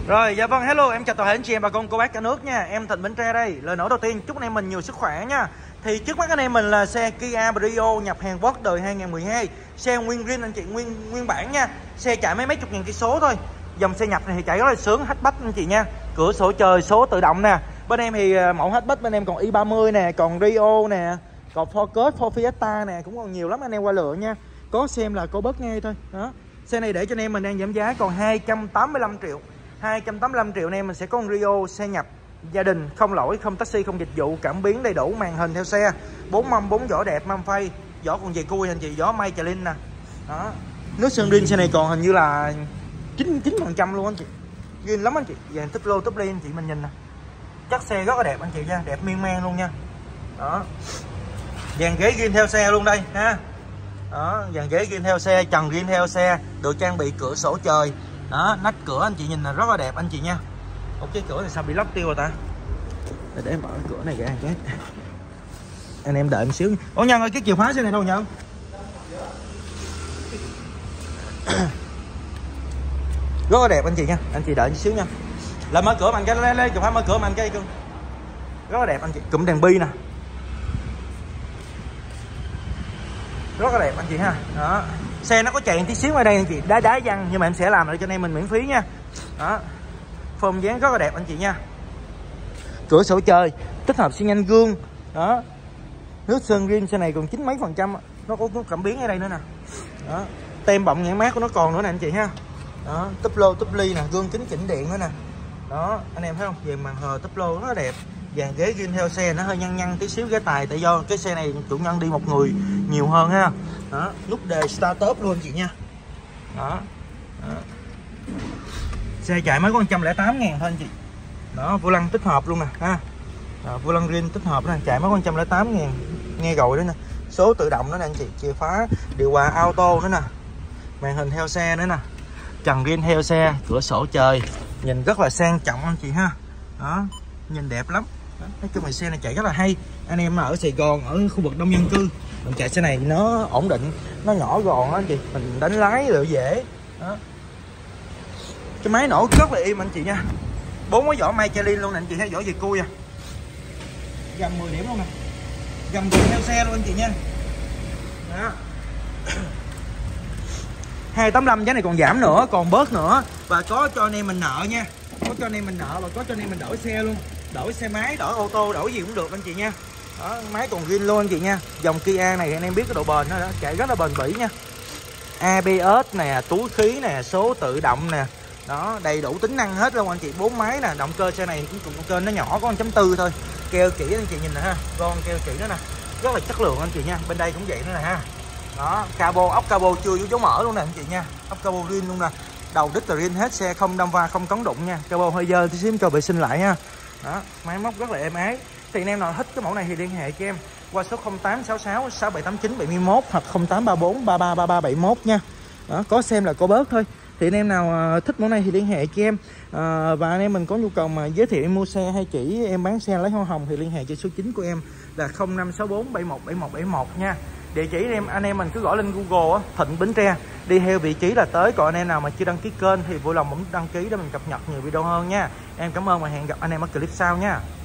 Rồi, dạ vâng, hello, em chào toàn thể anh chị em bà con cô bác cả nước nha. Em Thịnh Bến Tre đây. Lời nói đầu tiên chúc anh em mình nhiều sức khỏe nha. Thì trước mắt anh em mình là xe Kia Brio nhập Hàn Quốc đời 2012. Xe nguyên zin anh chị, nguyên bản nha. Xe chạy mấy chục ngàn cây số thôi. Dòng xe nhập này thì chạy rất là sướng, hatchback anh chị nha. Cửa sổ trời, số tự động nè. Bên em thì mẫu hatchback bên em còn i30 nè, còn Rio nè, còn Focus, Ford Fiesta nè, cũng còn nhiều lắm anh em qua lựa nha. Có xem là cô bớt ngay thôi. Đó. Xe này để cho anh em mình đang giảm giá còn 285 triệu. 285 triệu này mình sẽ có con Rio xe nhập gia đình, không lỗi, không taxi, không dịch vụ, cảm biến đầy đủ, màn hình theo xe, 4 mâm 4 vỏ đẹp, mâm phay, vỏ còn dày cui anh chị, vỏ Michelin nè. Đó. Nước sơn rin xe này còn hình như là 9% luôn anh chị. Rin lắm anh chị, dàn túp lô túp ly anh chị mình nhìn nè. Chắc xe rất là đẹp anh chị nha, đẹp miên man luôn nha. Đó. Dàn ghế rin theo xe luôn đây ha. Đó, dàn ghế rin theo xe, trần rin theo xe, được trang bị cửa sổ trời. Đó, nách cửa anh chị nhìn là rất là đẹp anh chị nha. Cái cửa này sao bị lắp tiêu rồi ta? Để em mở cửa này ra cái. Anh em đợi một xíu. Ủa Nhân ơi, cái chìa khóa xe này đâu Nhân? Rất là đẹp anh chị nha. Anh chị đợi một xíu nha. Là mở cửa mạnh cái, lấy chìa khóa mở cửa mạnh cái cưng. Rất là đẹp anh chị. Cụm đèn bi nè. Rất là đẹp anh chị ha. Đó. Xe nó có chạy tí xíu ở đây anh chị, đá văng, nhưng mà em sẽ làm lại cho anh em mình miễn phí nha. Đó. Form dáng rất là đẹp anh chị nha. Cửa sổ trời tích hợp xi nhan gương. Đó. Nước sơn rin xe này còn 9 mấy %. Nó có cảm biến ở đây nữa nè. Đó. Tem bọng nhãn mát của nó còn nữa nè anh chị ha. Đó. Túp lô túp ly nè, gương kính chỉnh điện nữa nè. Đó, anh em thấy không? Về màn hờ túp lô rất là đẹp. Dàn ghế rin theo xe nó hơi nhăn tí xíu ghế tài, tại do cái xe này chủ nhân đi một người nhiều hơn ha. Đó, nút đề start up luôn chị nha. Đó. Đó. Xe chạy mới có 108 ngàn thôi anh chị. Đó, vô lăng tích hợp luôn nè ha. Vô lăng rin tích hợp nè, chạy mới có 108 ngàn. Nghe rồi đó nè. Số tự động đó nè anh chị, chìa khóa điều hòa auto nữa nè. Màn hình theo xe nữa nè. Trần rin theo xe, cửa sổ trời. Nhìn rất là sang trọng anh chị ha. Đó, nhìn đẹp lắm. Đó, nói chung là xe này chạy rất là hay. Anh em mà ở Sài Gòn, ở khu vực đông dân cư, mình chạy xe này nó ổn định, nó nhỏ gọn đó anh chị, mình đánh lái rồi dễ. Đó. Cái máy nổ rất là im anh chị nha. 4 cái vỏ Michelin luôn nè anh chị thấy, vỏ dày cui à. Gầm 10 điểm luôn nè. Gầm gầm theo xe luôn anh chị nha. Đó. 285 giá này còn giảm nữa, còn bớt nữa, và có cho anh em mình nợ nha. Có cho anh em mình nợ và có cho anh em mình đổi xe luôn. Đổi xe máy, đổi ô tô, đổi gì cũng được anh chị nha. Đó, máy còn zin luôn anh chị nha. Dòng Kia này anh em biết cái độ bền đó, chạy rất là bền bỉ nha. ABS nè, túi khí nè, số tự động nè. Đó, đầy đủ tính năng hết luôn anh chị. 4 máy nè, động cơ xe này cũng kênh nó nhỏ có 1.4 thôi. Keo chỉ anh chị nhìn nè ha, con keo chỉ nữa nè. Rất là chất lượng anh chị nha. Bên đây cũng vậy nữa nè ha. Đó, cabo, ốc cabo chưa vô dấu mở luôn nè anh chị nha. Ốc cabo rin luôn nè. Đầu đít là rin hết, xe không đâm va, không cấn đụng nha. Cabo hơi dơ tí xíu cho vệ sinh lại ha. Đó, máy móc rất là êm ái. Thì anh em nào thích cái mẫu này thì liên hệ cho em qua số 0866 6789 71 hoặc 0834 333371 nha. Đó, có xem là có bớt thôi. Thì anh em nào thích mẫu này thì liên hệ cho em. Và anh em mình có nhu cầu mà giới thiệu em mua xe hay chỉ em bán xe lấy hoa hồng thì liên hệ cho số 9 của em là 0564 717171 nha. Địa chỉ anh em mình cứ gõ lên Google á, Thịnh Bến Tre, đi theo vị trí là tới. Còn anh em nào mà chưa đăng ký kênh thì vui lòng bấm đăng ký để mình cập nhật nhiều video hơn nha. Em cảm ơn và hẹn gặp anh em ở clip sau nha.